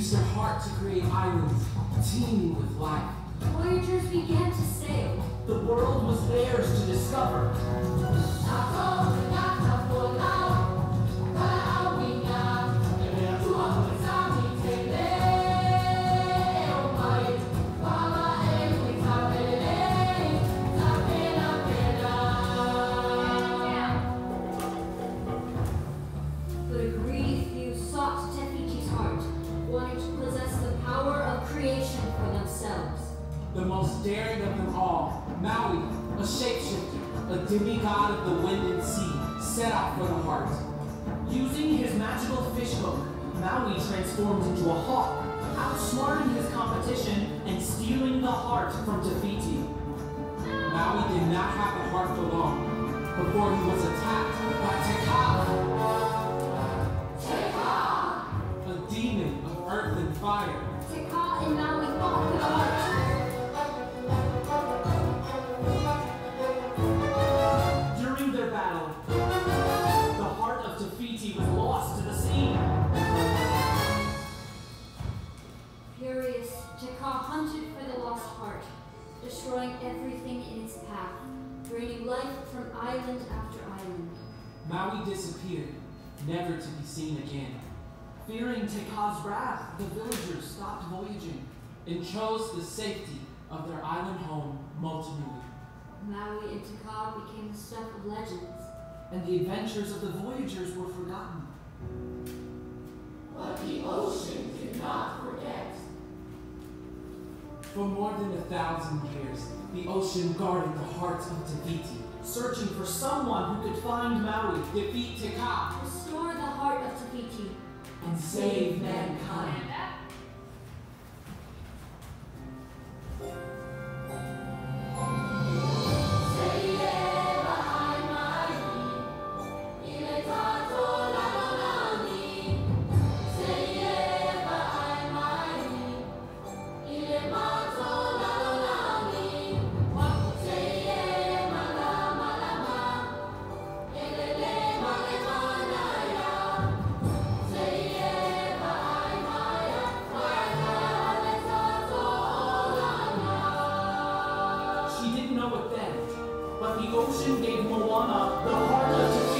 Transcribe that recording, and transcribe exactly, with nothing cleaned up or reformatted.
used her heart to create islands teeming with life. Voyagers began to sail. The world was theirs to discover. But a greedy few sought Te-Fiti's heart, wanting to possess the power of creation for themselves. The most daring of them all, Maui, a shapeshifter, a demigod of the wind and sea, set out for the heart. Using his magical fish hook, Maui transformed into a hawk, outsmarting his competition and stealing the heart from Te-Fiti. Maui did not have the heart for long before he was attacked by Te-Kā, a demon of earth and fire. Te-Kā and Maui fought for the heart. During their battle, the heart of Te-Fiti was lost to the sea. Furious, Te-Kā hunted for the lost heart, destroying everything in its path, draining life from island after island. Maui disappeared, never to be seen again. Fearing Te-Kā's wrath, the villagers stopped voyaging and chose the safety of their island home, Motunui. Maui and Te-Kā became the stuff of legends. And the adventures of the voyagers were forgotten. But the ocean did not forget. For more than a thousand years, the ocean guarded the heart of Te-Fiti, searching for someone who could find Maui, defeat Te-Kā, Restore the heart of Te-Fiti, and save mankind. She didn't know it then, but the ocean gave Moana the heart of Te-Fiti.